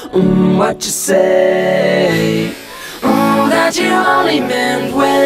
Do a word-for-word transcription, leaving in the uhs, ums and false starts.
mm, what you say. Oh, that you only meant when